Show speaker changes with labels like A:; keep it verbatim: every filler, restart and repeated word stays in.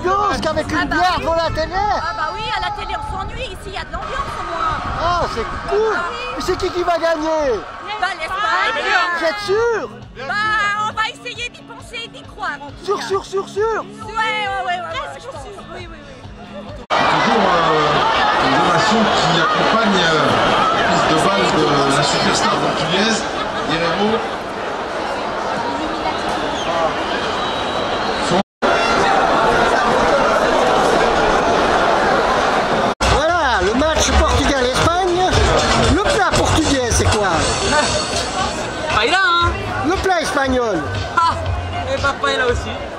A: ambiance qu'avec une
B: Ah bah
A: bière
B: oui.
A: devant la télé.
B: Ah bah oui, à la télé on s'ennuie, ici il y a de l'ambiance au moins.
A: Ah, c'est cool.
B: Ah oui.
A: Mais c'est qui qui va gagner?
B: Bah l'Espagne.
A: Vous êtes sûr?
B: Bah on va essayer d'y penser et d'y croire en tout
A: Sûr,
B: cas.
A: sûr, sûr, sûr.
B: Ouais, ouais, ouais, ouais, ouais, je pense. Oui, oui, oui.
C: Toujours euh, une ovation qui accompagne euh, la piste de balle de la superstar portugaise, Guerreiro.
A: Voilà, le match Portugal-Espagne. Le plat portugais, c'est quoi?
D: Paella, hein.
A: Le plat espagnol.
D: Ah, et bah paella aussi.